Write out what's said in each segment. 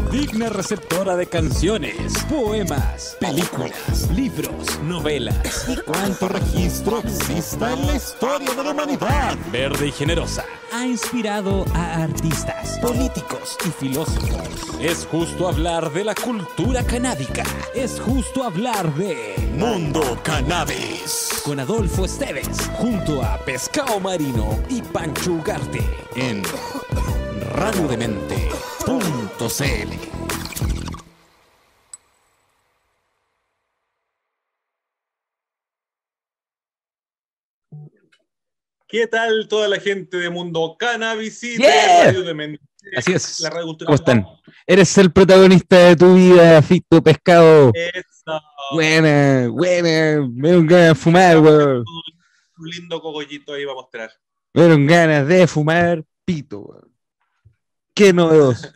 digna receptora de canciones, poemas, películas, libros, novelas y cuánto registro exista en la historia de la humanidad. Verde y Generosa ha inspirado a artistas, políticos y filósofos. Es justo hablar de la cultura canábica. Es justo hablar de Mundo Cannabis con Adolfo Esteves junto a Pescado Marino y Pancho Ugarte en radiodemente.cl. ¿Qué tal toda la gente de Mundo Cannabis y Yeah. Radio Demente? Así es. La Radio Cultural. ¿Cómo están? Eres el protagonista de tu vida, Fito Pescado. Eso. Buena. Me dieron ganas de fumar, weón. Un lindo cogollito ahí va a mostrar. Me dieron ganas de fumar pito, weón. Qué novedoso.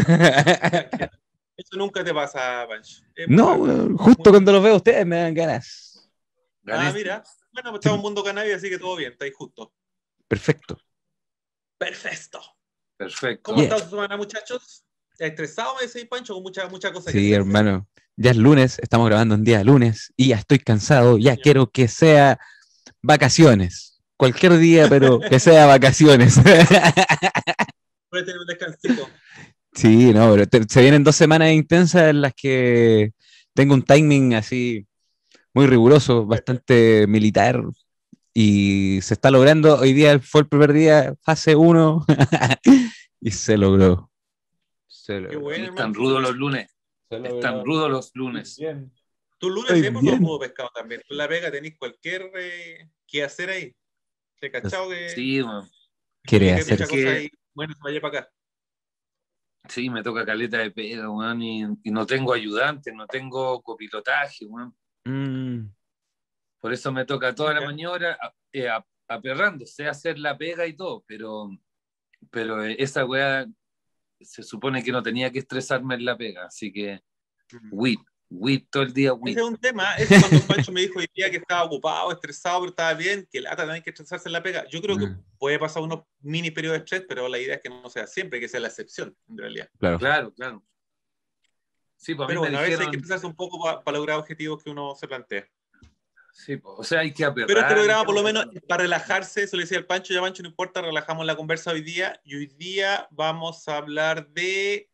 Eso nunca te pasa, Pancho. No, weón. Justo cuando los veo a ustedes me dan ganas. Mira. Bueno, pues estamos en Mundo Cannabis, así que todo bien, está ahí justo. Perfecto. Perfecto. Perfecto. ¿Cómo está su semana, muchachos? ¿Estresado, me decís, Pancho, con muchas cosas? Sí, hermano. Ya es lunes, estamos grabando un día lunes y ya estoy cansado, ya quiero que sea vacaciones. Cualquier día, pero que sea vacaciones. Puede tener un descansito. Sí, no, pero se vienen 2 semanas intensas en las que tengo un timing así muy riguroso, bastante militar, y se está logrando. Hoy día fue el primer día, fase 1, y se logró. Qué bueno, Están hermano. rudos los lunes. Están rudos los lunes. Tu lunes Estoy siempre bien. todo pescado también. Tú en la pega tenés cualquier que hacer ahí. ¿Te cachado que Sí, man. Quiere que hacer. muchas cosas ahí? Bueno, se vaya para acá. Sí, me toca caleta de pega, weón, y no tengo ayudante, no tengo copilotaje, weón. Por eso me toca toda la Ya. mañana aperrando, sé hacer la pega y todo, pero esa weá se supone que no tenía que estresarme en la pega, así que whip todo el día, Ese whip. es un tema. Ese cuando Pancho me dijo hoy día que estaba ocupado, estresado, pero estaba bien, que lata también que estresarse en la pega. Yo creo que puede pasar unos mini periodos de estrés, pero la idea es que no sea siempre, que sea la excepción, en realidad. Claro. Claro. Sí, pues a Pero mí bueno, me a veces hay dijeron, que estresarse un poco para lograr objetivos que uno se plantea. sí, pues, o sea, hay que aperrar. Pero este programa, por lo menos, para relajarse, eso le decía al Pancho, ya Pancho, no importa, relajamos la conversa hoy día, y hoy día vamos a hablar de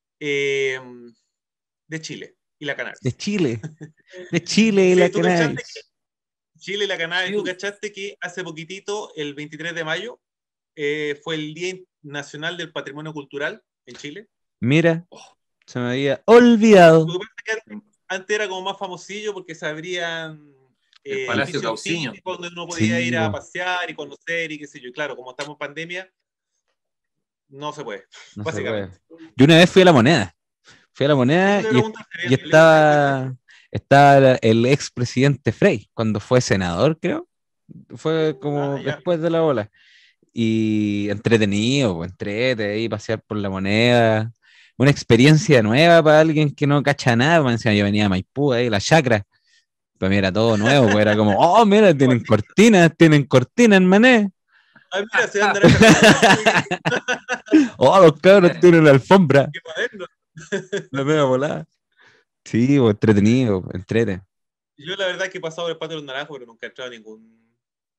Chile y la cannabis. De Chile y Sí, la ¿tú cachaste cannabis. Chile y la cannabis, Sí. ¿tú cachaste que hace poquitito, el 23 de mayo, fue el Día Nacional del Patrimonio Cultural en Chile? Mira, se me había olvidado. Lo que pasa es que antes era como más famosillo porque se abrían El Palacio edificios Cauciño. típicos donde uno podía Sí, ir a bo. pasear y conocer y qué sé yo. Y claro, como estamos en pandemia, no se puede, No se básicamente. puede. Yo una vez fui a La Moneda. Fui a La Eso Moneda te y preguntan, y estaba el expresidente Frey, cuando fue senador, creo. Fue como ya. después de la ola. Y entretenido, pues, ahí pasear por La Moneda. Una experiencia nueva para alguien que no cacha nada. Pues, encima yo venía a Maipú, ahí, la chacra. Para mí era todo nuevo, pues era como, oh, mira, tienen cortinas en Mané. Ay, mira, se van a andar Oh, los cabros tienen la alfombra. qué moderno. La mega volada. Sí, pues, entretenido, entrete. Yo la verdad es que he pasado por el patio de los naranjos, pero nunca he entrado a ningún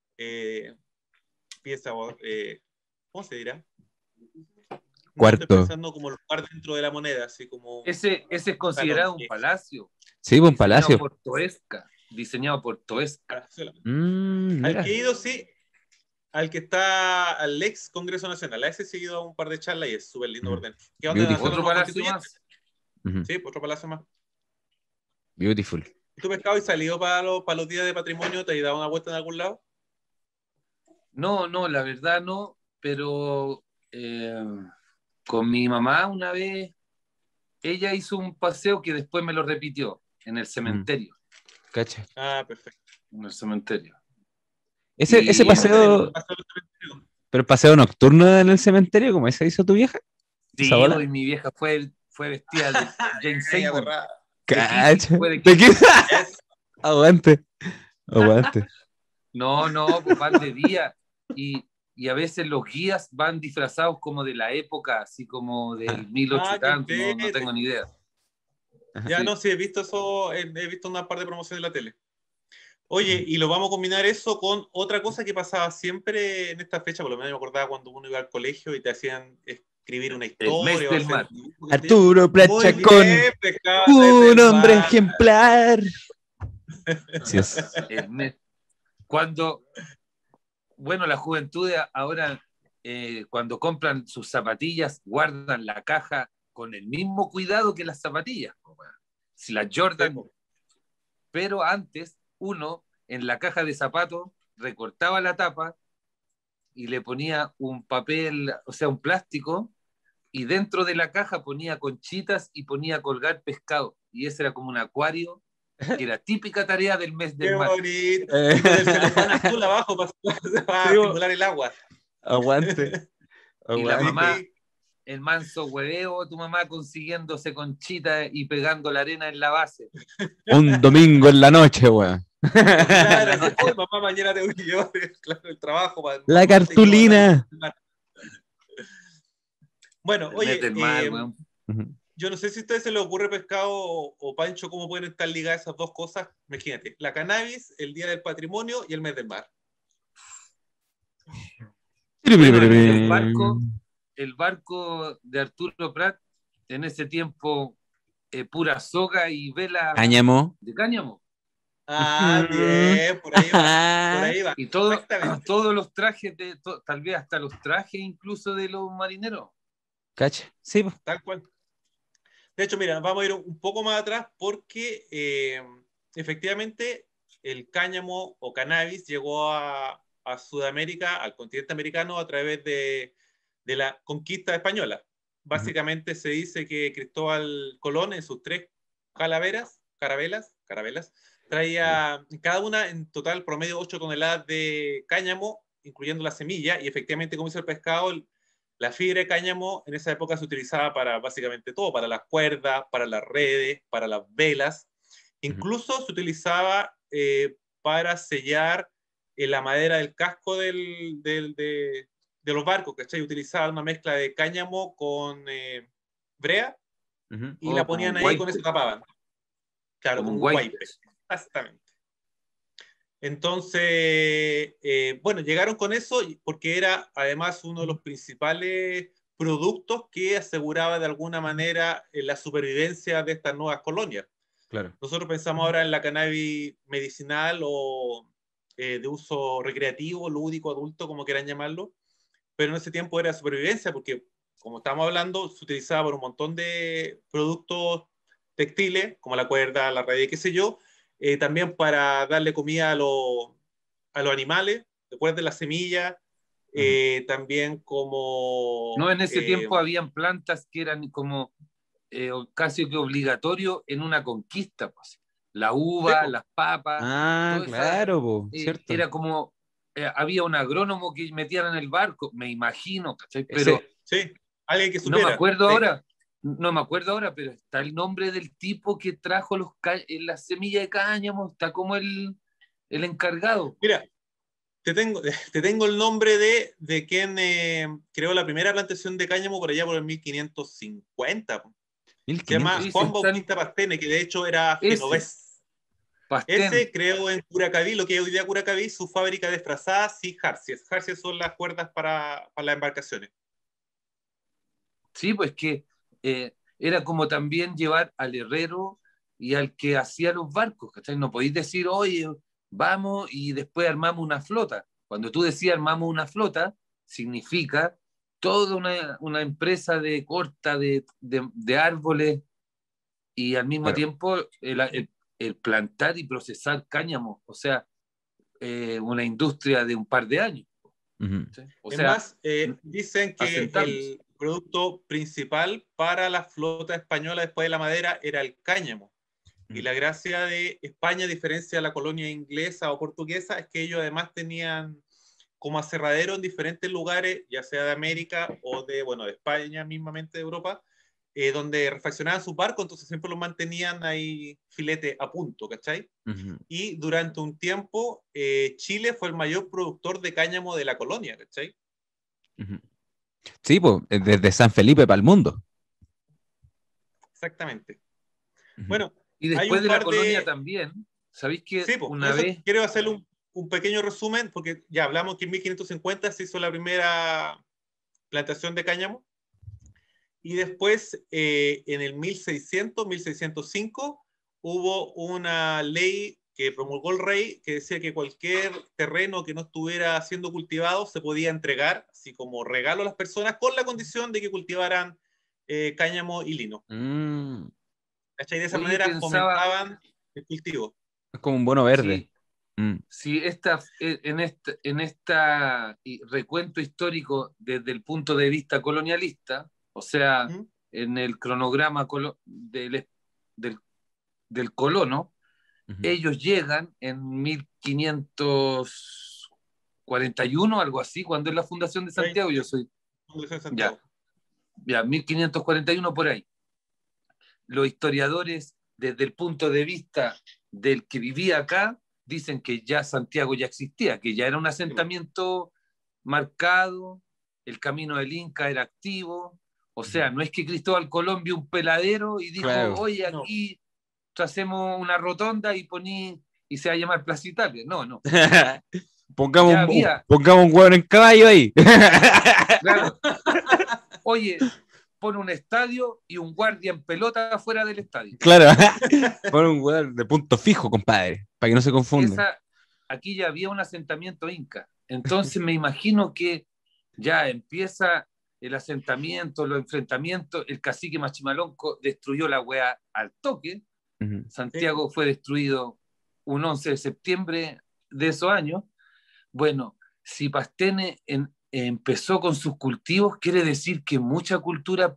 pieza, ¿cómo se dirá? No, Cuarto. estoy pensando como lugar dentro de la moneda, así como... Ese es considerado un palacio. Sí, pues un palacio. Diseñado por Toesca. Al Mira. que he ido, sí, al que está al ex Congreso Nacional. A ese he seguido un par de charlas y es súper lindo por dentro. ¿Qué onda? Beautiful. Otro palacio más. Ujú. Sí, otro palacio más. Beautiful. ¿Tú, Pescado, y salido para los días de patrimonio? ¿Te has dado una vuelta en algún lado? No, la verdad no, pero con mi mamá una vez, ella hizo un paseo que después me lo repitió en el cementerio. Cacha. Ah, perfecto. En el cementerio. Ese paseo, pero el paseo nocturno en el cementerio, como ese hizo tu vieja. Sí, ¿Esa bola? y mi vieja fue vestida de James Seymour. Cacha. Fue de ¿De qué? Yes. Aguante. No, pues par de días. Y y a veces los guías van disfrazados como de la época, así como del 1800 y qué tanto, no entrete. tengo ni idea. Ya Sí. no, sí, he visto eso, he visto una par de promociones en la tele. Oye, y lo vamos a combinar eso con otra cosa que pasaba siempre en esta fecha, por lo menos me acordaba cuando uno iba al colegio y te hacían escribir una El mes historia o del hacer mar. un dibujo, qué sé yo. Arturo Muy Prat Chacón, bien, pescado, un del hombre mar. ejemplar. Así es. El mes. Cuando, bueno, la juventud ahora, cuando compran sus zapatillas, guardan la caja con el mismo cuidado que las zapatillas. Si las Jordan, pero antes uno en la caja de zapatos recortaba la tapa y le ponía un papel, o sea, un plástico, y dentro de la caja ponía conchitas y ponía a colgar pescado. Y ese era como un acuario, que era típica tarea del mes Qué del mar. bonito. Y con el celofán azul abajo para simular el agua. Aguante. Y la Aguante. mamá, el manso hueveo, tu mamá consiguiéndose conchita y pegando la arena en la base. Un domingo en la noche, weón. Claro, hoy mamá mañana tengo que llevar claro, el trabajo. La cartulina. Bueno, El oye, mes del mar, weón. yo no sé si a ustedes se les ocurre, Pescado o Pancho, cómo pueden estar ligadas esas dos cosas. Imagínate, la cannabis, el Día del Patrimonio y el mes del mar. Bueno, el barco de Arturo Prat, en ese tiempo, pura soga y vela Cáñamo. de cáñamo. Ah, bien, por ahí va. Por ahí va. Y todos los trajes, tal vez hasta los trajes incluso de los marineros. ¿Cacha? Sí, pues. Tal cual. De hecho, mira, vamos a ir un poco más atrás porque efectivamente el cáñamo o cannabis llegó a Sudamérica, al continente americano, a través de la conquista española. Básicamente se dice que Cristóbal Colón en sus 3 carabelas, traía cada una en total promedio 8 toneladas de cáñamo, incluyendo la semilla, y efectivamente, como dice el Pescado, la fibra de cáñamo en esa época se utilizaba para básicamente todo, para las cuerdas, para las redes, para las velas. Incluso se utilizaba para sellar la madera del casco de los barcos, ¿cachai? Utilizaban una mezcla de cáñamo con brea y la ponían ahí y con eso tapaban. Claro, como un wipe. Exactamente. Entonces, bueno, llegaron con eso porque era además uno de los principales productos que aseguraba de alguna manera la supervivencia de estas nuevas colonias. Claro. Nosotros pensamos ahora en la cannabis medicinal o de uso recreativo, lúdico, adulto, como quieran llamarlo, pero en ese tiempo era supervivencia porque, como estamos hablando, se utilizaba por un montón de productos textiles, como la cuerda, la red, qué sé yo, también para darle comida a los animales, recuerden las semillas, también como... No, en ese tiempo habían plantas que eran como casi que obligatorio en una conquista, pues. La uva, las papas. Ah, claro, cierto. Era como, había un agrónomo que metían en el barco, me imagino, ¿cachai? Pero sí, alguien que supiera. No me acuerdo ahora, pero está el nombre del tipo que trajo las semillas de cáñamo, está como el encargado. Mira, te tengo el nombre de quien creó la primera plantación de cáñamo por allá por el 1550. Se llama Juan Bautista Pastene, que de hecho era genovés. Ese creó en Curacaví, lo que es hoy día Curacaví, su fábrica de frazadas y jarcias. Jarcias son las cuerdas para las embarcaciones. Sí, pues que era como también llevar al herrero y al que hacía los barcos, ¿cachai? No podéis decir, oye, vamos y después armamos una flota. Cuando tú decías armamos una flota, significa toda una empresa de corta de árboles y al mismo tiempo el plantar y procesar cáñamo, o sea, una industria de un par de años. ¿Sí? Además, dicen que el producto principal para la flota española después de la madera era el cáñamo. Y la gracia de España, a diferencia de la colonia inglesa o portuguesa, es que ellos además tenían como aserradero en diferentes lugares, ya sea de América o de España mismamente, de Europa, donde refaccionaban sus barcos, entonces siempre los mantenían ahí filete a punto, ¿cachai? Y durante un tiempo Chile fue el mayor productor de cáñamo de la colonia, ¿cachai? Sí, pues, desde San Felipe para el mundo. Exactamente. Bueno, y hay después un de la par colonia de... también, ¿sabéis que Sí, pues, por una eso vez... quiero hacer un pequeño resumen, porque ya hablamos que en 1550 se hizo la primera plantación de cáñamo, y después en el 1600, 1605, hubo una ley que promulgó el rey que decía que cualquier terreno que no estuviera siendo cultivado se podía entregar, así como regalo a las personas, con la condición de que cultivaran cáñamo y lino. ¿Cachai? De esa Oye, manera pensaba, fomentaban el cultivo. Es como un bono verde. si en esta recuento histórico desde el punto de vista colonialista, o sea, ¿Mm? en el cronograma del colono, ellos llegan en 1541, algo así, cuando es la fundación de Santiago. Yo soy Santiago. ya 1541 por ahí. Los historiadores, desde el punto de vista del que vivía acá, dicen que ya Santiago ya existía, que ya era un asentamiento marcado, el camino del Inca era activo, o sea, no es que Cristóbal Colón vio un peladero y dijo, Claro. oye, aquí hacemos una rotonda y se va a llamar Plaza Italia. No. Pongamos había... un hueón en caballo ahí. Claro. Oye, pone un estadio y un guardia en pelota afuera del estadio. Claro, pone un hueón de punto fijo, compadre, para que no se confunda. Aquí ya había un asentamiento inca. Entonces me imagino que ya empieza el asentamiento, los enfrentamientos. El cacique Machimalonco destruyó la wea al toque. Santiago fue destruido un 11 de septiembre de esos años. Bueno, si Pastene empezó con sus cultivos, quiere decir que mucha cultura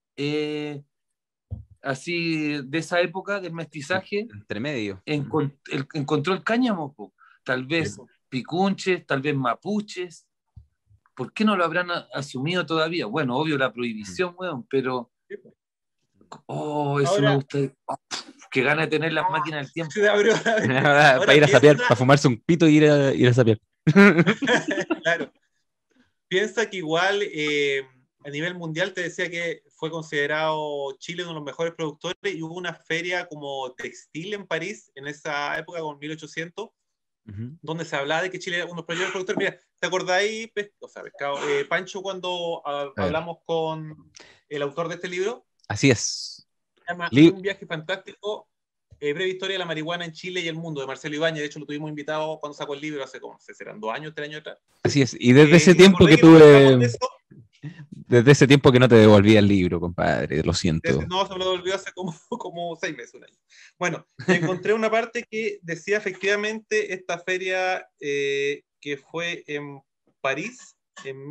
así de esa época del mestizaje entre medio encontró el cáñamo, po. Tal vez picunches, tal vez mapuches. ¿Por qué no lo habrán asumido todavía? Bueno, obvio la prohibición, weón, pero eso ahora, me gusta. Qué gana de tener las máquinas del tiempo. para ir a sapear, para fumarse un pito y ir a sapear. Claro. Piensa que igual a nivel mundial te decía que fue considerado Chile uno de los mejores productores y hubo una feria como textil en París en esa época, con 1800, donde se hablaba de que Chile era uno de los primeros productores. Mira, ¿te acordáis, Pescado, Pancho, cuando hablamos con el autor de este libro? Así es. Se llama Un viaje fantástico, breve historia de la marihuana en Chile y el mundo, de Marcelo Ibáñez. De hecho, lo tuvimos invitado cuando sacó el libro hace como, serán 2 años, 3 años atrás. Así es, y desde ese tiempo que tuve... Desde ese tiempo que no te devolvía el libro, compadre, lo siento. No, se me lo devolvió hace como 6 meses, un año. Bueno, encontré una parte que decía efectivamente esta feria que fue en París en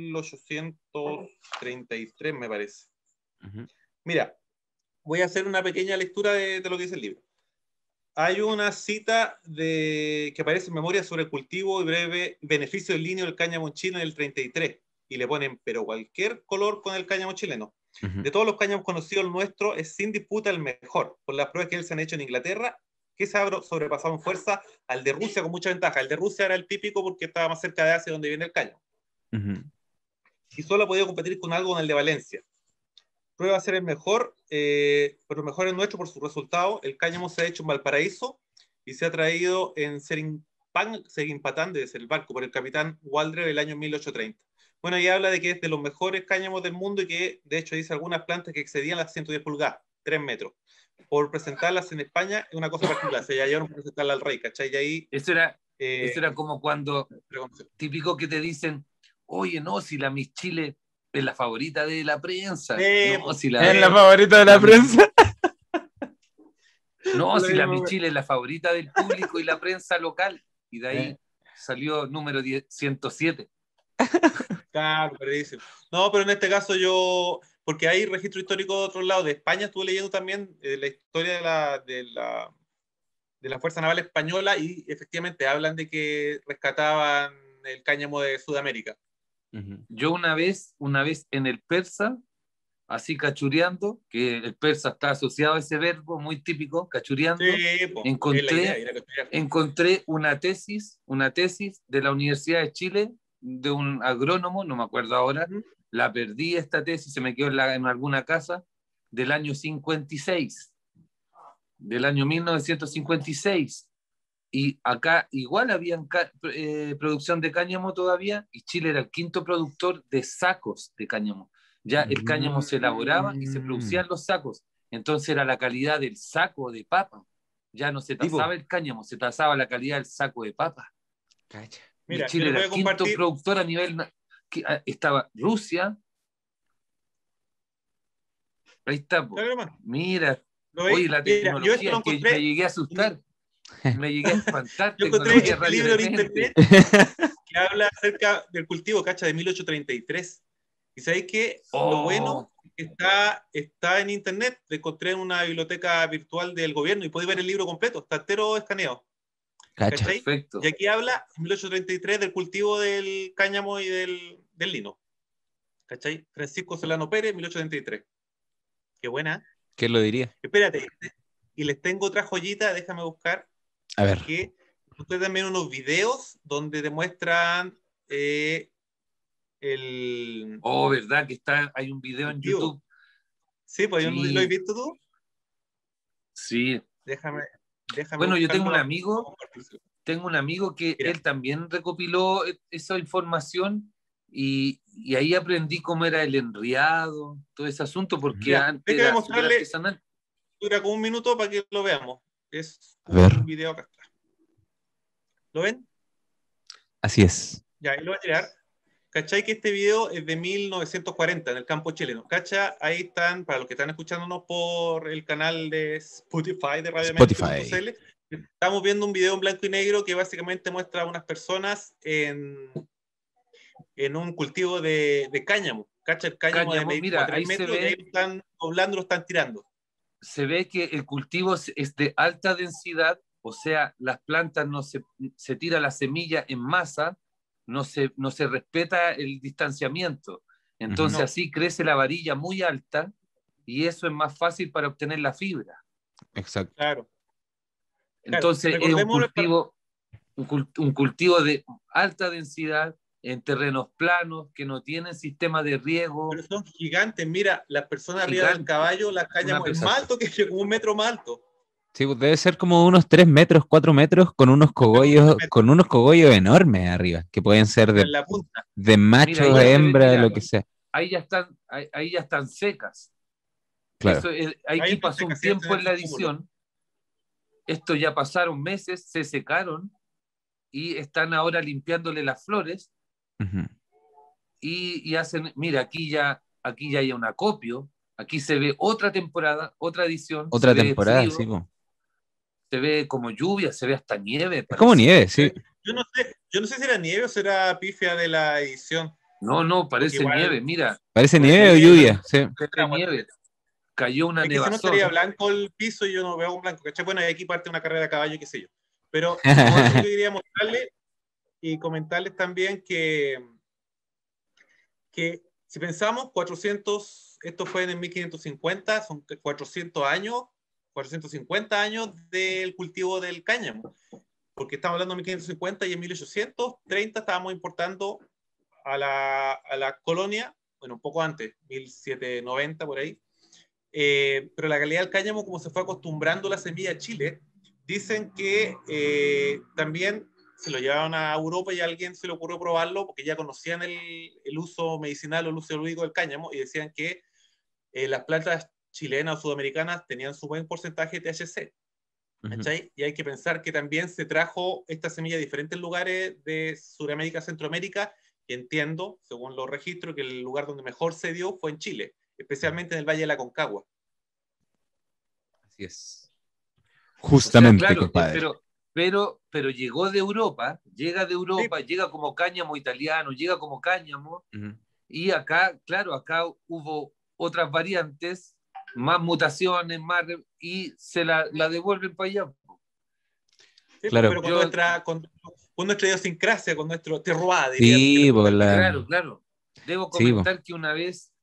1833, me parece. Mira, voy a hacer una pequeña lectura de lo que dice el libro. Hay una cita que aparece en Memoria sobre el cultivo y breve beneficio del linio del cáñamo en Chile en el 33. Y le ponen, pero cualquier color con el cáñamo chileno. De todos los cáñamos conocidos, el nuestro es sin disputa el mejor, por las pruebas que se han hecho en Inglaterra, que se ha sobrepasado en fuerza al de Rusia con mucha ventaja. El de Rusia era el típico porque estaba más cerca de Asia, donde viene el cáñamo. Y solo ha podido competir con algo con el de Valencia. Prueba a ser el mejor, pero el mejor es nuestro por su resultado. El cáñamo se ha hecho en Valparaíso y se ha traído en Serinpatán, desde el barco, por el capitán Waldre el año 1830. Bueno, y habla de que es de los mejores cáñamos del mundo y que, de hecho, dice algunas plantas que excedían las 110 pulgadas, 3 metros. Por presentarlas en España es una cosa particular. Se llevaron por presentarla al rey, ¿cachai? Y ahí... Eso era como cuando, típico que te dicen, oye, no, si la Miss Chile es la favorita de la prensa. No, si es la favorita de la prensa. No, si la Miss Chile es la favorita del público y la prensa local. Y de ahí salió número 107. Claro, no, pero en este caso porque hay registro histórico de otro lado. De España estuve leyendo también la historia de la Fuerza Naval Española y efectivamente hablan de que rescataban el cáñamo de Sudamérica. Yo una vez en el persa, así cachureando, que el persa está asociado a ese verbo muy típico, cachureando, encontré una tesis de la Universidad de Chile de un agrónomo, no me acuerdo ahora, la perdí esta tesis, se me quedó en alguna casa, del año 56, del año 1956. Y acá igual había producción de cáñamo todavía, y Chile era el quinto productor de sacos de cáñamo. Ya el cáñamo se elaboraba y se producían los sacos. Entonces era la calidad del saco de papa. Ya no se tasaba el cáñamo, se tasaba la calidad del saco de papa. Cacha. Mira, y Chile era el quinto productor a nivel... Estaba Rusia. Ahí está. Mira. Oye, la tecnología que me llegué a asustar. Me llegué a espantar. Yo encontré un libro en internet que habla acerca del cultivo, cacha, de 1833. Y sabéis que lo bueno está en internet. Lo encontré en una biblioteca virtual del gobierno y podéis ver el libro completo. Está entero escaneado. Cacha. Perfecto. Y aquí habla en 1833 del cultivo del cáñamo y del lino. ¿Cachai? Francisco Solano Pérez, 1833. Qué buena. ¿Qué lo diría? Espérate. Y les tengo otra joyita, déjame buscar. A ver. Que ustedes también unos videos donde demuestran el... Oh, ¿verdad? Que hay un video en YouTube. Sí, pues sí. ¿Lo has visto tú? Sí. Déjame bueno, yo tengo un amigo que él también recopiló esa información y ahí aprendí cómo era el enriado, todo ese asunto, porque antes era súper artesanal. Dura como un minuto para que lo veamos. Es un video acá. ¿Lo ven? Así es. Ya, ahí lo voy a tirar. ¿Cachai? Que este video es de 1940 en el campo chileno. ¿Cachai? Ahí están, para los que están escuchándonos por el canal de Spotify de Radio Spotify. Estamos viendo un video en blanco y negro que básicamente muestra a unas personas en un cultivo de cáñamo. ¿Cachai? El cáñamo de mira, 3 metros y ahí lo están doblando, lo están tirando. Se ve que el cultivo es de alta densidad, o sea, las plantas no se tira la semilla en masa, no se respeta el distanciamiento. Entonces así crece la varilla muy alta y eso es más fácil para obtener la fibra. Exacto. Claro. Entonces es un cultivo de alta densidad en terrenos planos que no tienen sistema de riego. Pero son gigantes. Mira, las personas arriba del caballo, la cáñamo es más alto que yo, como 1 metro más alto. Sí, pues debe ser como unos 3 metros, 4 metros con unos cogollos enormes arriba, que pueden ser de macho, de hembra, de lo que sea. Ahí ya están secas. Claro. Ahí pasó un tiempo en la edición. Esto ya pasaron meses, se secaron y están ahora limpiándole las flores. Y hacen, mira, aquí ya hay un acopio, aquí se ve otra temporada, otra edición. Otra temporada, sí. Se ve como lluvia, se ve hasta nieve. Es como nieve, sí. Yo no sé si era nieve o será pifia de la edición. No, parece nieve, mira. Parece nieve o lluvia, sí. Parece nieve. Cayó una nevazón. No estaría blanco el piso y yo no veo un blanco, ¿cachai? Bueno, y aquí parte una carrera de caballo, qué sé yo. Pero yo quería mostrarles y comentarles también que si pensamos 400, esto fue en el 1550, son 400 años, 450 años del cultivo del cáñamo, porque estamos hablando de 1550 y en 1830 estábamos importando a la colonia, bueno, un poco antes, 1790 por ahí, pero la calidad del cáñamo, como se fue acostumbrando la semilla a Chile, dicen que también se lo llevaron a Europa y a alguien se le ocurrió probarlo porque ya conocían el uso medicinal o el uso lúdico del cáñamo y decían que las plantas chilenas o sudamericanas tenían su buen porcentaje de THC. ¿Cachai? Y hay que pensar que también se trajo esta semilla a diferentes lugares de Sudamérica, Centroamérica, y entiendo, según los registros, que el lugar donde mejor se dio fue en Chile, especialmente en el Valle de la Concagua. Así es. Justamente, o sea, claro, compadre. Pero llega de Europa, sí. Llega como cáñamo italiano, llega como cáñamo, y acá, claro, acá hubo otras variantes, más mutaciones, y se la devuelven para allá. Sí, claro. Pero con nuestra idiosincrasia, con nuestro terroir. Sí, claro. Debo comentar que una vez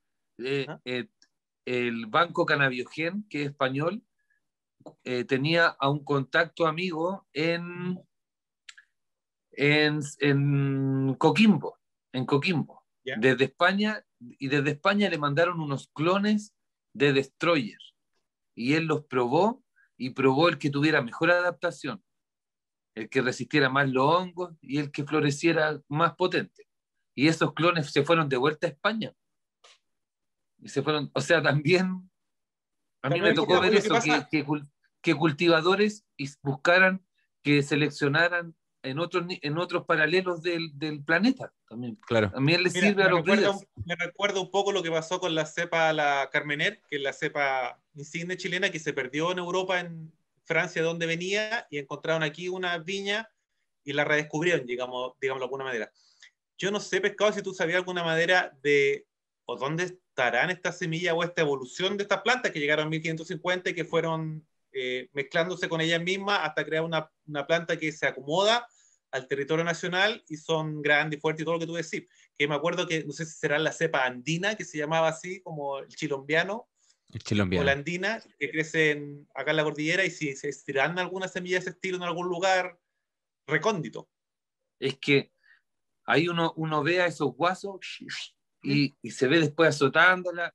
el Banco Canabiogen, que es español, tenía a un contacto amigo en Coquimbo. en Coquimbo, ¿Ya? desde España, y desde España le mandaron unos clones de Destroyer, y él los probó, y probó el que tuviera mejor adaptación, el que resistiera más los hongos, y el que floreciera más potente. Y esos clones se fueron de vuelta a España. Y se fueron, o sea, también a mí me También tocó ver lo que eso, pasa, que cultivadores buscaran, que seleccionaran en otros paralelos del planeta también. Claro. También les mira, sirve a los breeders. me recuerda un poco lo que pasó con la cepa, la Carmener, que es la cepa insignia chilena que se perdió en Europa, en Francia, de donde venía, y encontraron aquí una viña y la redescubrieron, digamos de alguna manera. Yo no sé, Pescado, si tú sabías alguna manera de, o dónde estarán estas semillas o esta evolución de estas plantas que llegaron en 1550 y que fueron mezclándose con ellas mismas hasta crear una planta que se acomoda al territorio nacional y son grandes y fuertes y todo lo que tú decís. Que me acuerdo que, no sé si será la cepa andina, que se llamaba así, como el chilombiano, El o chilombiano. la andina, que crecen acá en la cordillera, y si se estirarán algunas semillas de ese estilo en algún lugar recóndito. Es que ahí uno ve a esos guasos y se ve después azotándola.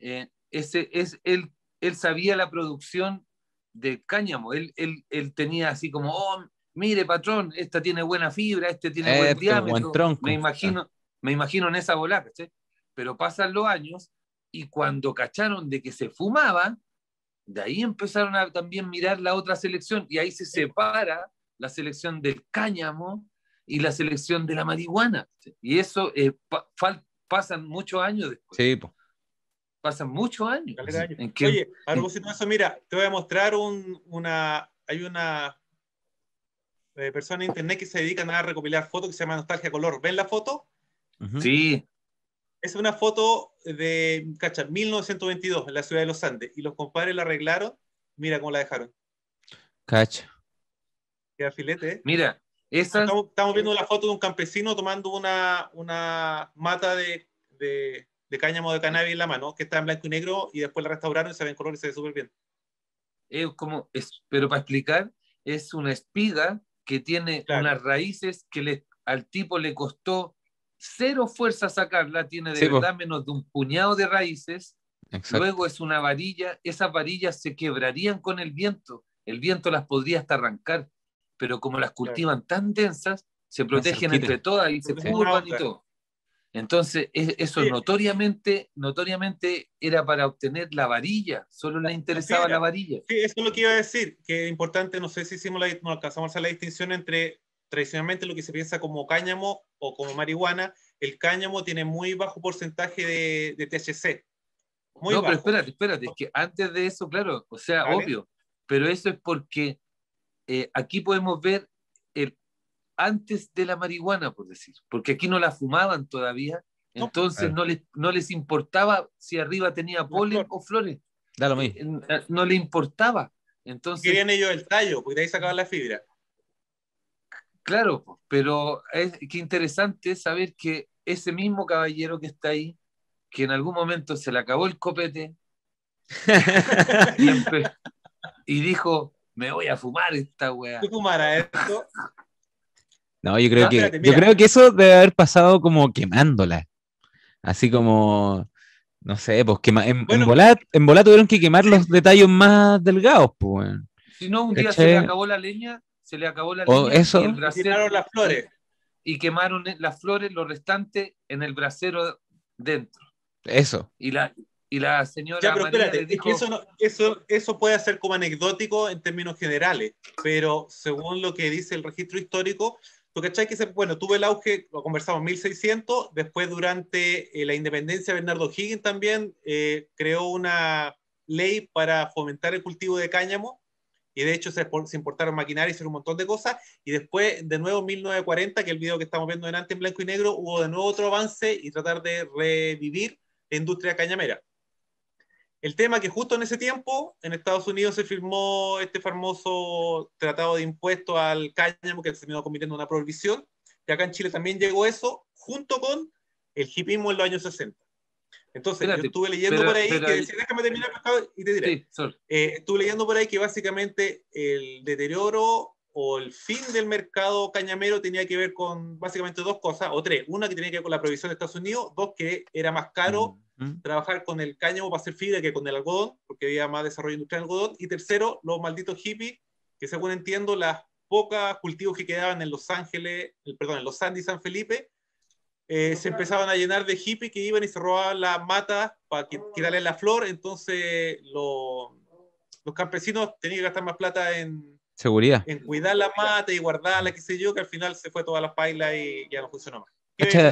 Él sabía la producción del cáñamo. Él tenía así como, oh, mire, patrón, esta tiene buena fibra, este tiene buen Buen diámetro. tronco. Me imagino en esa bola, ¿sí? Pero pasan los años y cuando cacharon de que se fumaba, de ahí empezaron a también mirar la otra selección y ahí se separa la selección del cáñamo y la selección de la marihuana. Y eso pasan muchos años después. Sí, pues. Pasan muchos años. Oye, a propósito de eso, mira, te voy a mostrar hay una persona en internet que se dedica a recopilar fotos que se llama Nostalgia Color. ¿Ven la foto? Sí. Es una foto de, cacha, 1922 en la ciudad de los Andes, y los compadres la arreglaron. Mira cómo la dejaron. Cacha. Queda filete, ¿eh? Mira, estamos viendo la foto de un campesino tomando una mata de cáñamo de cannabis en la mano, que está en blanco y negro, y después la restauraron y se ve en color y se ve súper bien. Pero para explicar, es una espiga que tiene unas raíces que al tipo le costó cero fuerza sacarla, tiene de verdad menos de un puñado de raíces. Exacto. Luego es una varilla, esas varillas se quebrarían con el viento las podría hasta arrancar, pero como las cultivan tan densas, se protegen entre todas y se curvan y todo. Entonces, eso notoriamente era para obtener la varilla, solo le interesaba la varilla. Sí, eso es lo que iba a decir, que es importante, no sé si no alcanzamos a hacer la distinción entre tradicionalmente lo que se piensa como cáñamo o como marihuana. El cáñamo tiene muy bajo porcentaje de THC. Muy bajo. Pero espérate, es que antes de eso, claro, o sea, ¿vale? Obvio, pero eso es porque aquí podemos ver antes de la marihuana, por decir, porque aquí no la fumaban todavía, entonces no les importaba si arriba tenía polen o flores. Da lo mismo. No le importaba. Entonces, querían ellos el tallo, porque de ahí sacaban la fibra. Claro, pero qué interesante saber que ese mismo caballero que está ahí, que en algún momento se le acabó el copete y dijo, me voy a fumar esta weá. ¿Tú fumaras esto? No, yo creo que eso debe haber pasado como quemándola. Así como, no sé, pues en volá tuvieron que quemar los detalles más delgados, pues. Si no, un día se le acabó la leña eso, y el brasero, tiraron las flores. Y quemaron las flores, lo restante, en el brasero dentro. Eso. Y la señora ya, pero María espérate, dijo, es que eso puede ser como anecdótico en términos generales, pero según lo que dice el registro histórico, tú cachai que tuvo el auge, lo conversamos, 1600, después durante la independencia Bernardo Higgins también creó una ley para fomentar el cultivo de cáñamo, y de hecho se importaron maquinaria y hicieron un montón de cosas, y después de nuevo en 1940, que es el video que estamos viendo delante en blanco y negro, hubo de nuevo otro avance y tratar de revivir la industria cañamera. El tema que justo en ese tiempo en Estados Unidos se firmó este famoso tratado de impuestos al cáñamo que se terminó convirtiendo en una prohibición, y acá en Chile también llegó eso junto con el hipismo en los años 60. Entonces, yo estuve leyendo por ahí que decía, déjame terminar y te diré. Sí, estuve leyendo por ahí que básicamente el deterioro o el fin del mercado cañamero tenía que ver con básicamente dos cosas, o tres. Una que tenía que ver con la prohibición de Estados Unidos, dos que era más caro trabajar con el cáñamo para hacer fibra que con el algodón, porque había más desarrollo industrial del algodón, y tercero, los malditos hippies, que según entiendo, las pocas cultivos que quedaban en Los Ángeles, en Los Andes y San Felipe, se empezaban a llenar de hippies que iban y se robaban las matas para quitarle la flor, entonces los campesinos tenían que gastar más plata en seguridad, en cuidar la mata y guardarla, qué sé yo, que al final se fue todas las pailas y ya no funcionó más.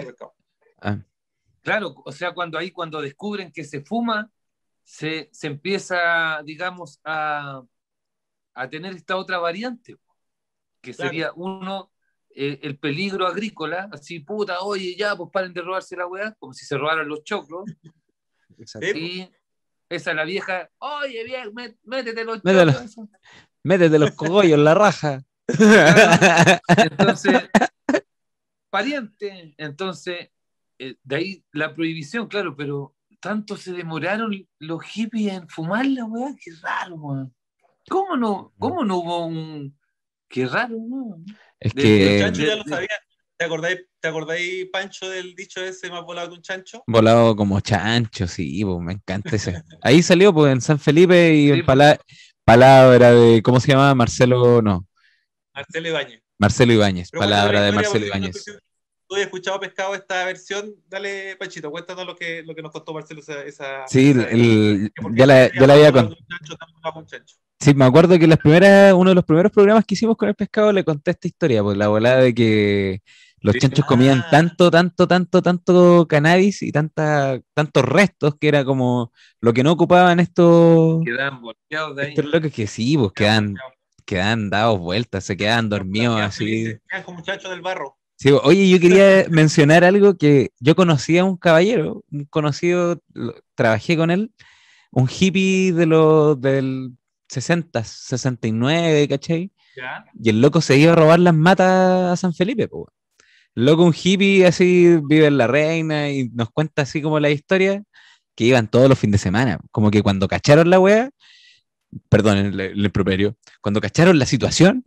Claro, o sea, cuando descubren que se fuma, se empieza, digamos, a tener esta otra variante, que sería uno, el peligro agrícola, así, puta, oye, ya, pues paren de robarse la weá, como si se robaran los choclos. Exacto. Y esa la vieja, oye, bien, métete los choclos. Métete los cogollos en la raja. Entonces, pariente, entonces, de ahí la prohibición, claro, pero tanto se demoraron los hippies en fumar la weá, qué raro, weón. ¿Cómo no hubo un... Qué raro, ¿no? Es que... Los chanchos ya lo sabían. ¿Te acordáis, Pancho, del dicho ese, más volado que un chancho? Volado como chancho, sí, pues, me encanta ese. Ahí salió, pues, en San Felipe y en palabra de, ¿cómo se llama? Marcelo Ibáñez. Marcelo Ibáñez, pero palabra de Marcelo Ibáñez. Tú has escuchado Pescado esta versión, dale, Panchito, cuéntanos lo que nos contó Marcelo Sí, ya la había contado. Sí, me acuerdo que uno de los primeros programas que hicimos con el Pescado le conté esta historia, pues la volada de que los chanchos comían tanto cannabis y tantos restos que era como lo que no ocupaban estos... Quedaban volteados de ahí. Estos locos que sí, pues quedaban dados vueltas, se quedaban dormidos así. Quedan como muchachos del barro. Sí, oye, yo quería mencionar algo que yo conocí a un caballero, un conocido, trabajé con él, un hippie del 60, 69, ¿cachai? ¿Ya? Y el loco se iba a robar las matas a San Felipe, pues. El loco, un hippie así, vive en La Reina y nos cuenta así como la historia, que iban todos los fines de semana. Como que cuando cacharon la wea, perdón, el improperio, cuando cacharon la situación,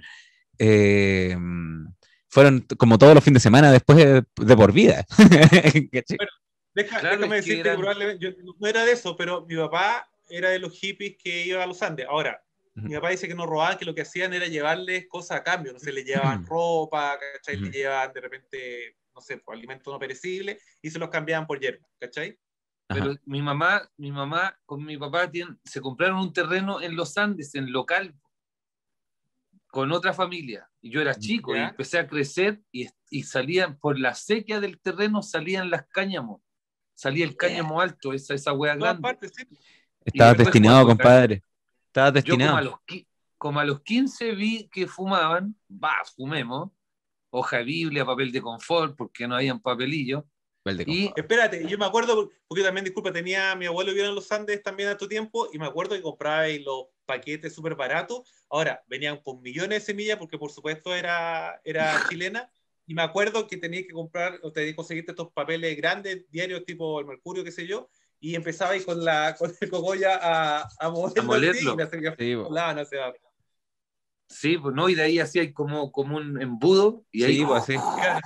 fueron como todos los fines de semana después de por vida. Bueno, déjame decirte que probablemente, yo no era de eso, pero mi papá era de los hippies que iba a los Andes. Ahora, mi papá dice que no robaban, que lo que hacían era llevarles cosas a cambio. No sé, le llevaban ropa, ¿cachai? Le llevaban de repente, no sé, pues, alimentos no perecibles y se los cambiaban por hierba, ¿cachai? Pero mi mamá con mi papá se compraron un terreno en los Andes, en local, con otra familia. Y yo era chico y empecé a crecer y salían, por la sequía del terreno, salían las cáñamos. Salía el cáñamo alto, esa hueá grande. Partes, sí. Estabas destinado, compadre. Estabas destinado. Yo como a los 15 vi que fumaban, fumemos, hoja de Biblia, papel de confort, porque no habían papelillo. Y espérate, yo me acuerdo, porque también, disculpa, mi abuelo vivía en los Andes también a tu tiempo, y me acuerdo que compraba los paquetes súper baratos. Ahora, venían con millones de semillas, porque por supuesto era chilena, y me acuerdo que tenías que comprar, o tenías que conseguirte estos papeles grandes, diarios tipo el Mercurio, qué sé yo, y empezaba ahí con el cogolla a molerlo. Sí, pues no, y de ahí hacía como un embudo, y ahí pues así.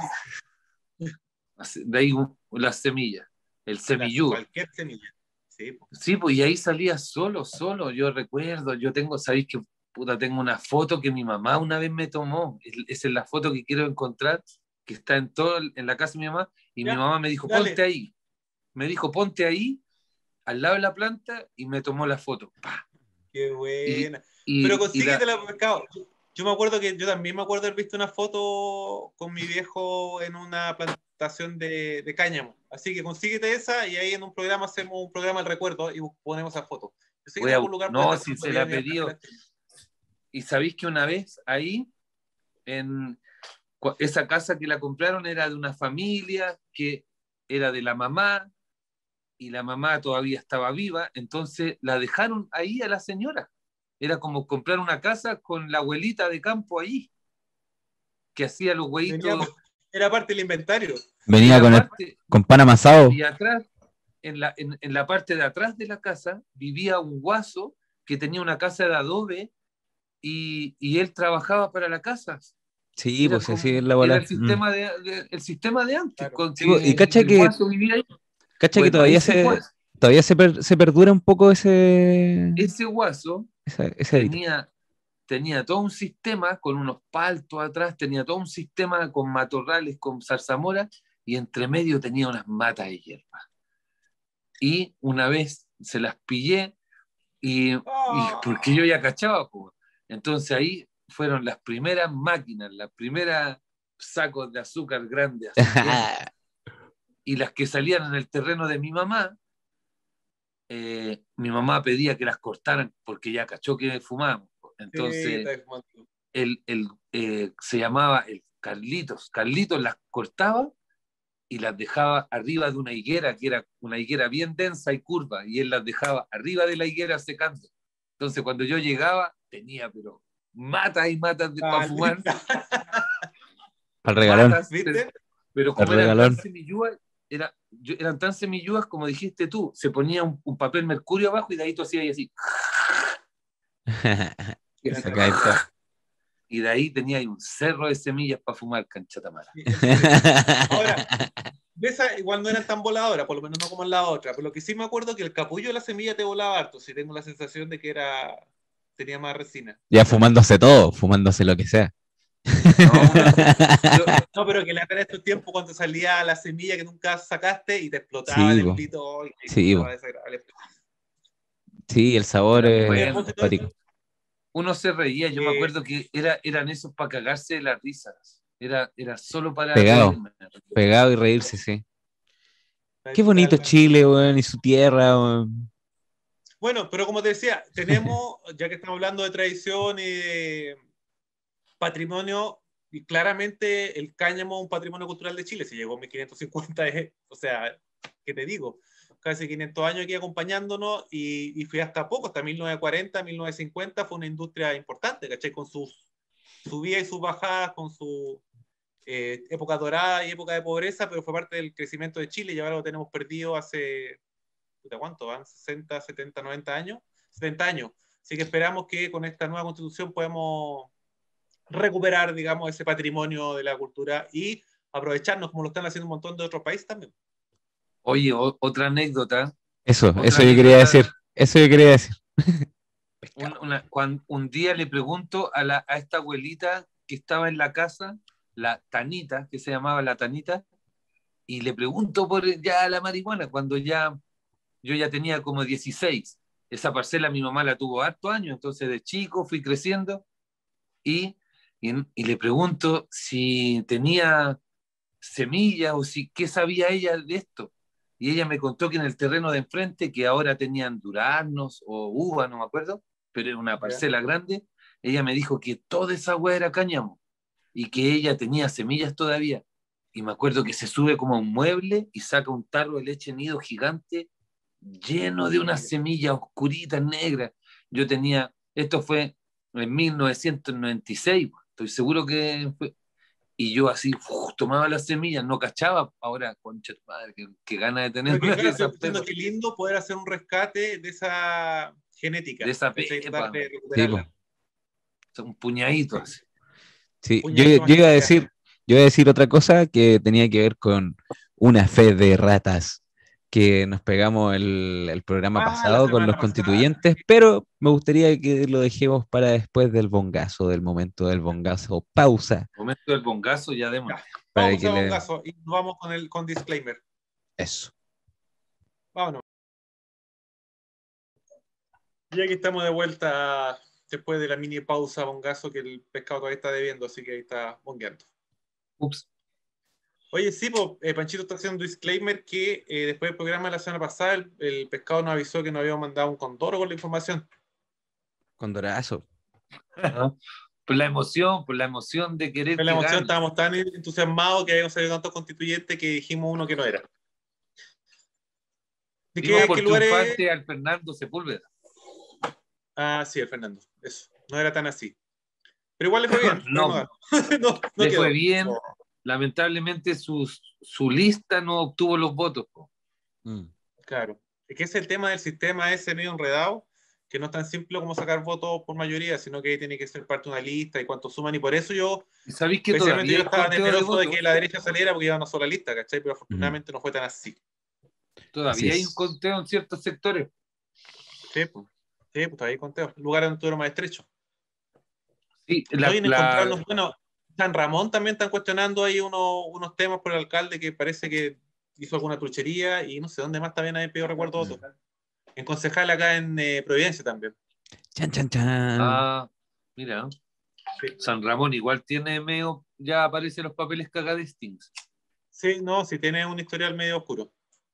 De ahí las semillas, el semilludo. Cualquier semilla. Sí, pues y ahí salía solo. Yo recuerdo, sabéis que puta, tengo una foto que mi mamá una vez me tomó. Esa es la foto que quiero encontrar, que está en la casa de mi mamá, y mi mamá me dijo, ponte ahí. Me dijo, ponte ahí, al lado de la planta, y me tomó la foto. ¡Pah! Qué buena. Pero consíguetela, Pescado. Yo me acuerdo que yo también me acuerdo haber visto una foto con mi viejo en una plantación de cáñamo. Así que consíguete esa y ahí en un programa hacemos un programa al recuerdo y ponemos esa foto. Yo sé que en algún lugar no, si se la pidió. Y sabéis que una vez ahí, en esa casa que la compraron era de una familia que era de la mamá y la mamá todavía estaba viva, entonces la dejaron ahí a la señora. Era como comprar una casa con la abuelita de campo ahí, que hacía los huevitos. Era parte del inventario. Venía con pan amasado. Y atrás, en la parte de atrás de la casa, vivía un guaso que tenía una casa de adobe y él trabajaba para la casa. Sí, Era pues así es la era bola. el sistema el sistema de antes, Claro. con Sí, pues, y cacha el que, guaso vivía ahí. Bueno, todavía ese guaso, se perdura un poco ese ese hábito. tenía todo un sistema con unos paltos atrás, tenía todo un sistema con matorrales, con zarzamora, y entre medio tenía unas matas de hierba. Y una vez se las pillé, y porque yo ya cachaba, pues. Entonces ahí fueron las primeras máquinas, las primeras sacos de azúcar grandes, así llenos. Y las que salían en el terreno de mi mamá pedía que las cortaran porque ya cachó que fumábamos. Entonces, se llamaba el Carlitos. Carlitos las cortaba y las dejaba arriba de una higuera, que era una higuera bien densa y curva, y él las dejaba arriba de la higuera secando. Entonces, cuando yo llegaba, tenía, pero matas y matas para fumar. Al regalón. Matas, ¿viste? Pero como eran tan semillúas como dijiste tú, se ponía un papel mercurio abajo y de ahí tú hacías así. Y de ahí tenía ahí un cerro de semillas para fumar, Canchatamara. Ahora, de esa igual no eran tan voladoras, por lo menos no como en la otra, pero lo que sí me acuerdo es que el capullo de la semilla te volaba harto, si tengo la sensación de que tenía más resina. Ya fumándose todo, fumándose lo que sea. No, pero que la tenés tu tiempo cuando salía la semilla que nunca sacaste y te explotaba el emblito. Sí, el sabor es simpático. Uno se reía, yo me acuerdo que eran esos para cagarse de las risas. Era solo para pegado y reírse, sí. Qué bonito Chile, weón, y su tierra, weón. Bueno, pero como te decía, tenemos, ya que estamos hablando de tradición y de patrimonio, y claramente el cáñamo es un patrimonio cultural de Chile. Si llegó en 1550, o sea, ¿qué te digo? Casi 500 años aquí acompañándonos y fue hasta poco, hasta 1940, 1950, fue una industria importante, ¿cachai? Con sus subidas y sus bajadas, con su época dorada y época de pobreza, pero fue parte del crecimiento de Chile y ahora lo tenemos perdido hace, ¿de cuánto van? 60, 70, 90 años, 70 años. Así que esperamos que con esta nueva constitución podamos recuperar, digamos, ese patrimonio de la cultura y aprovecharnos como lo están haciendo un montón de otros países también. Oye, otra anécdota. Eso yo quería decir. Un día le pregunto a esta abuelita que estaba en la casa, la Tanita, que se llamaba la Tanita, y le pregunto por ya la marihuana, cuando yo ya tenía como 16. Esa parcela mi mamá la tuvo harto años, entonces de chico fui creciendo y le pregunto si tenía semillas o qué sabía ella de esto. Y ella me contó que en el terreno de enfrente, que ahora tenían duraznos o uvas, no me acuerdo, pero era una parcela grande, ella me dijo que toda esa agua era cáñamo y que ella tenía semillas todavía. Y me acuerdo que se sube como a un mueble y saca un tarro de leche nido gigante lleno de unas semillas oscuritas, negras. Esto fue en 1996, estoy seguro que fue. Y yo así tomaba las semillas, no cachaba. Ahora, concha tu madre, qué gana de tener. Claro, qué lindo poder hacer un rescate de esa genética. De esa pepa. Un puñadito así. Sí, yo iba a decir otra cosa que tenía que ver con una fe de ratas que nos pegamos el programa pasado con los constituyentes, pero me gustaría que lo dejemos para después del bongazo, del momento del bongazo. Pausa. Momento del bongazo, ya demos. Vamos al bongazo y nos vamos con disclaimer. Eso. Vámonos. Y aquí estamos de vuelta después de la mini pausa bongazo que el pescado todavía está debiendo, así que ahí está bongueando. Ups. Oye, sí, Panchito está haciendo un disclaimer que después del programa de la semana pasada el pescado nos avisó que nos habíamos mandado un condoro con la información. Condorazo. Por la emoción de querer. Por la emoción, estábamos tan entusiasmados que habíamos salido tantos constituyentes que dijimos uno que no era. ¿De qué lugar es? Al Fernando Sepúlveda. Ah, sí, el Fernando. Eso. No era tan así. Pero igual le fue bien. no le fue bien. No. Lamentablemente su lista no obtuvo los votos. Claro. Es que es el tema del sistema ese medio enredado, que no es tan simple como sacar votos por mayoría, sino que tiene que ser parte de una lista y cuántos suman, y por eso yo, ¿Sabéis que especialmente todavía yo hay estaba conteo de temeroso de votos? que la derecha saliera porque iba a una sola lista, ¿cachai? Pero afortunadamente no fue tan así. Todavía hay un conteo en ciertos sectores. Sí, pues todavía hay conteo. Lugares donde tuvieron más estrecho. Sí, bueno, San Ramón también están cuestionando ahí unos temas por el alcalde que parece que hizo alguna truchería y no sé dónde más también hay pedido recuerdo otro. En concejal acá en Providencia también. Chan, chan, chan. Mira. Sí. San Ramón igual tiene medio, ya aparecen los papeles cagadistings. Sí, no, sí tiene un historial medio oscuro.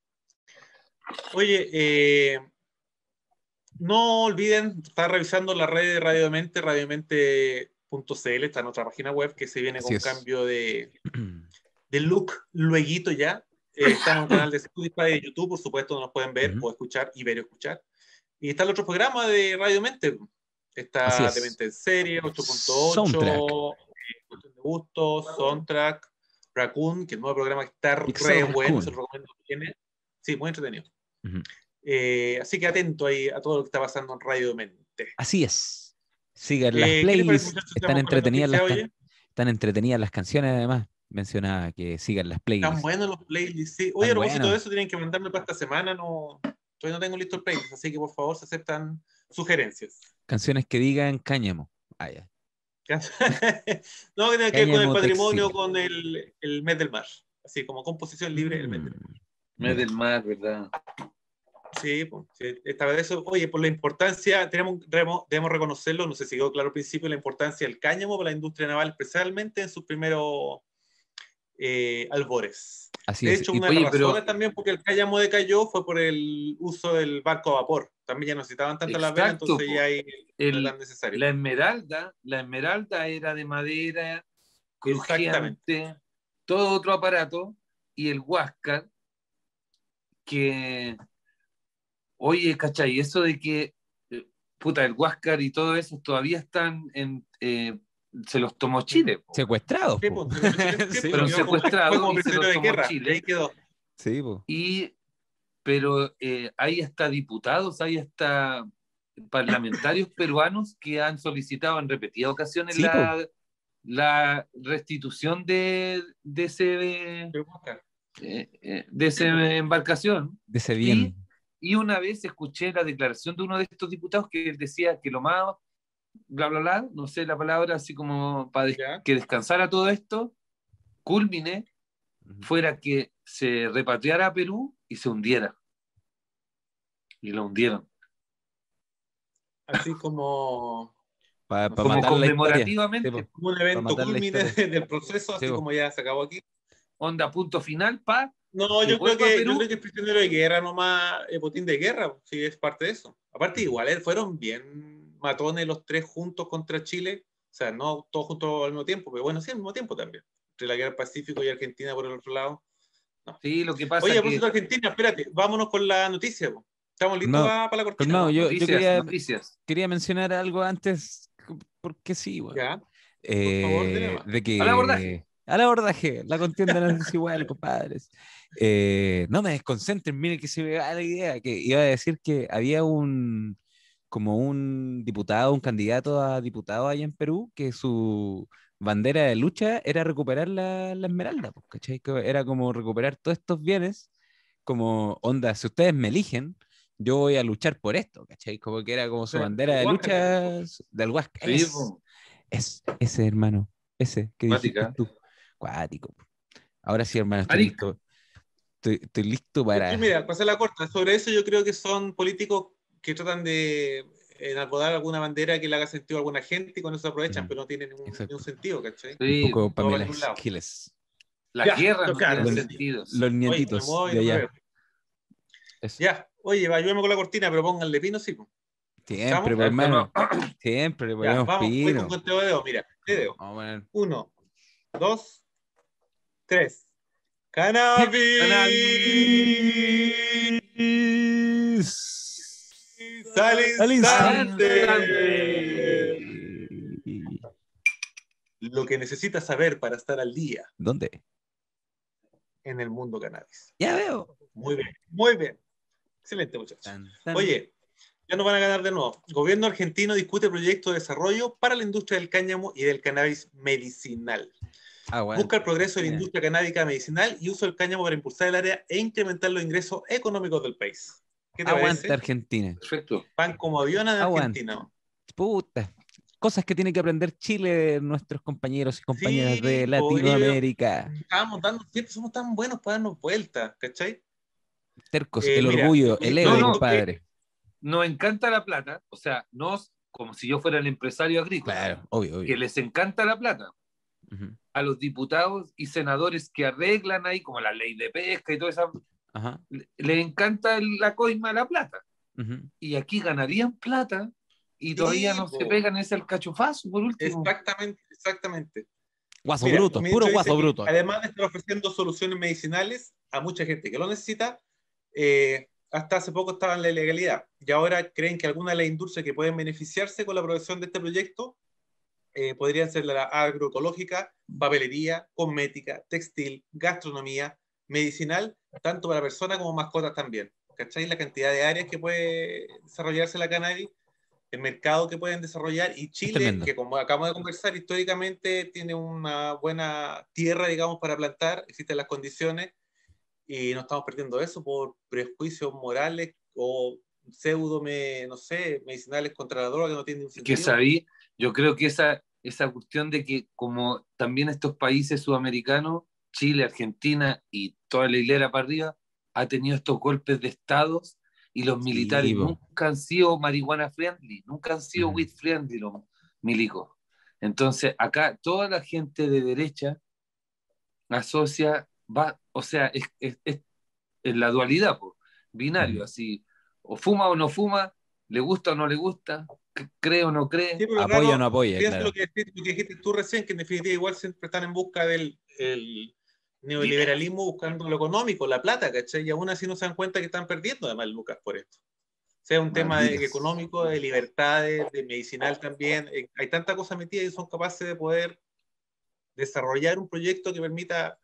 Oye, no olviden estar revisando la red de radiomente.cl, está en otra página web que se viene con cambio de look lueguito ya. Estamos en un canal de Spotify de YouTube, por supuesto, nos pueden ver o escuchar y ver y escuchar. Y está el otro programa de Radio Mente. Está de Mente en Serie, 8.8, Cuestión de Gustos, Soundtrack, Raccoon, que es el nuevo programa que está re bueno, se lo recomiendo que tiene. Sí, muy entretenido. Así que atento ahí a todo lo que está pasando en Radio Mente. Así es. Sigan las playlists, están entretenidas las canciones, además. Mencionaba que sigan las playlists. Están buenos los playlists, sí. Oye, a propósito de eso, tienen que mandarme para esta semana. Todavía no tengo listo el playlist, así que por favor se aceptan sugerencias. Canciones que digan cáñamo. Ya. No, que tenga que ver con el patrimonio, con el mes del mar. Así como composición libre del mes del mar. Mes del mar, ¿verdad? Sí, pues, esta vez eso. Oye, por la importancia, debemos reconocerlo, no sé si quedó claro al principio, la importancia del cáñamo para la industria naval, especialmente en sus primeros albores. Así de hecho, una de las razones también porque el cáñamo decayó fue por el uso del barco a vapor. También ya no necesitaban tanto las velas, entonces ya ahí no era tan necesario. La esmeralda era de madera, crujiente, todo otro aparato, y el Huáscar, que, oye, ¿cachai? Eso de que, el Huáscar y todo eso todavía están se los tomó Chile. Secuestrados. Sí, pero secuestrados como y se los de tomó guerra, Chile. ahí quedó. Sí, po. Pero hay hasta diputados, hay hasta parlamentarios peruanos que han solicitado en repetidas ocasiones la restitución de esa embarcación. De ese bien. Y una vez escuché la declaración de uno de estos diputados que decía que lo más, bla, bla, bla, no sé la palabra, así como para que descansara todo esto, culmine, fuera que se repatriara a Perú y se hundiera. Y lo hundieron. Así como como conmemorativamente. Como un evento culmine del proceso, así como ya se acabó aquí. Onda, punto final, No, yo creo que es prisionero de guerra, nomás botín de guerra, sí, es parte de eso. Aparte, igual fueron bien matones los tres juntos contra Chile, o sea, no todos juntos al mismo tiempo, pero bueno, sí, al mismo tiempo también. Entre la guerra del Pacífico y Argentina por el otro lado. No. Sí, lo que pasa Oye, a propósito de Argentina, espérate, vámonos con la noticia. ¿Estamos listos para la cortina? No, yo noticias. Quería mencionar algo antes, porque sí, bueno. Ya. Por favor, de que... Al abordaje. La contienda no es igual, compadres. No me desconcentren, miren que se me va la idea, que iba a decir que había un diputado, un candidato a diputado allá en Perú, que su bandera de lucha era recuperar la esmeralda, ¿cachai? Que era como recuperar todos estos bienes, como onda, si ustedes me eligen, yo voy a luchar por esto, ¿cachai? Como que era como su bandera de lucha del Huáscar. Ese, hermano, ese que dijiste tú. Cuático. Ahora sí, hermano, estoy listo para... Mira, pasar la corta. Sobre eso yo creo que son políticos que tratan de enalbodar alguna bandera que le haga sentido a alguna gente y con eso se aprovechan, pero no tienen ningún sentido, ¿cachai? Sí, un poco Pamela Giles. La guerra no tiene sentido. Los nietitos de allá. Ya, oye, ayúdame con la cortina, pero pónganle pino, sí. Siempre, pues, hermano. Siempre le ponemos pino. Voy con conteo de dedo, mira. De dedo. 1, 2, 3. ¡Cannabis! ¡Al instante! Lo que necesitas saber para estar al día. ¿Dónde? En el mundo cannabis. Ya veo. Muy bien, muy bien. Excelente, muchachos. Oye, Ya no van a ganar de nuevo. El gobierno argentino discute proyectos de desarrollo para la industria del cáñamo y del cannabis medicinal. Busca el progreso de la industria canábica medicinal y uso del cáñamo para impulsar el área e incrementar los ingresos económicos del país. ¿Qué te parece? Argentina. Perfecto. Van como aviones de Argentina. Puta. Cosas que tiene que aprender Chile de nuestros compañeros y compañeras de Latinoamérica. Estábamos dando tiempo, somos tan buenos para darnos vueltas, ¿cachai? Tercos, el orgullo, el ego, compadre. Nos encanta la plata, o sea, como si yo fuera el empresario agrícola. Claro, obvio. Que les encanta la plata. A los diputados y senadores que arreglan ahí, como la ley de pesca y todo eso, les encanta la coima de la plata. Y aquí ganarían plata y todavía no se pegan ese alcachofazo, por último. Exactamente. Guaso bruto, puro guaso bruto. Además de estar ofreciendo soluciones medicinales a mucha gente que lo necesita, hasta hace poco estaba en la ilegalidad y ahora creen que alguna de las industrias que pueden beneficiarse con la aprobación de este proyecto podrían ser la agroecológica, papelería, cosmética, textil, gastronomía, medicinal, tanto para personas como mascotas también. ¿Cachai? La cantidad de áreas que puede desarrollarse la cannabis, el mercado que pueden desarrollar, y Chile, que como acabamos de conversar, históricamente tiene una buena tierra, digamos, para plantar, existen las condiciones, y no estamos perdiendo eso por prejuicios morales o pseudo, no sé, medicinales contra la droga que no tienen un sentido. Que sabí, yo creo que esa cuestión de que como también estos países sudamericanos, Chile, Argentina y toda la hilera para arriba, ha tenido estos golpes de estados y los militares nunca han sido marihuana friendly, nunca han sido weed friendly los milicos. Entonces acá toda la gente de derecha asocia, o sea, es la dualidad, binario, así, o fuma o no fuma, le gusta o no le gusta, cree o no cree, sí, apoya o no apoya. Claro. Lo que dijiste tú recién, que en definitiva igual siempre están en busca del neoliberalismo, buscando lo económico, la plata, ¿cachai? Y aún así no se dan cuenta que están perdiendo además lucas por esto. O sea, un tema económico, de libertades, de medicinal también. Hay tanta cosa metida y son capaces de poder desarrollar un proyecto que permita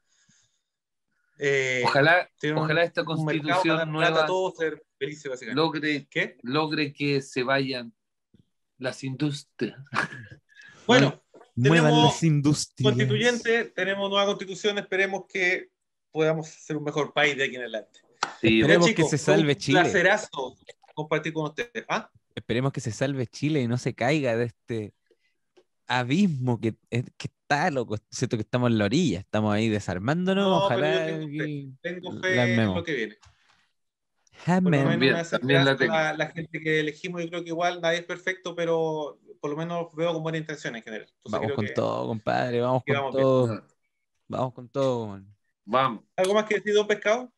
ojalá esta constitución nueva todos ser felices, logre que se vayan las industrias. Bueno, tenemos constituyentes, tenemos nueva constitución, esperemos que podamos ser un mejor país de aquí en adelante. Sí, esperemos que se salve Chile. Un placerazo compartir con ustedes. Esperemos que se salve Chile y no se caiga de este abismo que está loco. Siento que estamos en la orilla, estamos ahí desarmándonos. Ojalá tengo fe en lo que viene. Por lo menos la gente que elegimos, yo creo que igual nadie es perfecto, pero por lo menos veo con buena intención en general. Entonces vamos con todo, compadre, vamos con todo. Bien. Vamos con todo, man. Vamos. ¿Algo más que decir, don Pescado?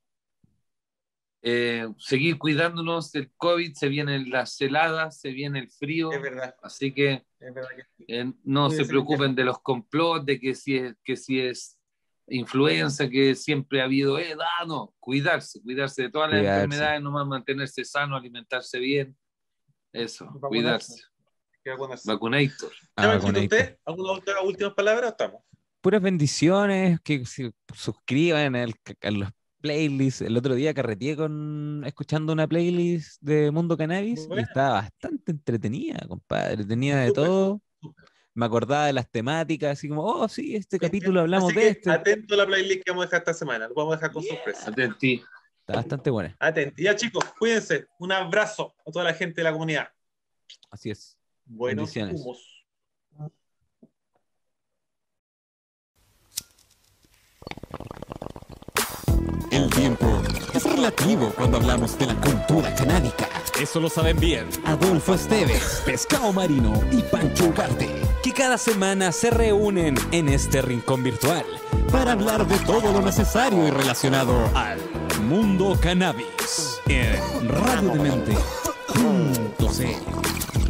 Seguir cuidándonos del COVID, se vienen las heladas, se viene el frío. Es verdad. Así que, no se preocupen de los complots, de que si es influenza, que siempre ha habido, no, cuidarse de todas las enfermedades, nomás mantenerse sano, alimentarse bien, eso, cuidarse. Vacunator. ¿Usted? ¿Alguna última palabra o estamos? Puras bendiciones, que se suscriban a los playlists. El otro día carreteé escuchando una playlist de Mundo Cannabis y estaba bastante entretenida, compadre, tenía de todo. Me acordaba de las temáticas, así como, sí, este capítulo hablamos así de este. Atento a la playlist que vamos a dejar esta semana, lo vamos a dejar con sorpresa. Atentí. Está bastante buena. Atentí. Ya, chicos, cuídense. Un abrazo a toda la gente de la comunidad. Así es. Buenos humos. El tiempo es relativo cuando hablamos de la cultura canábica. Eso lo saben bien Adolfo Esteves, Pescado Marino y Pancho Ugarte, que cada semana se reúnen en este rincón virtual para hablar de todo lo necesario y relacionado al mundo cannabis en radiodemente.cl.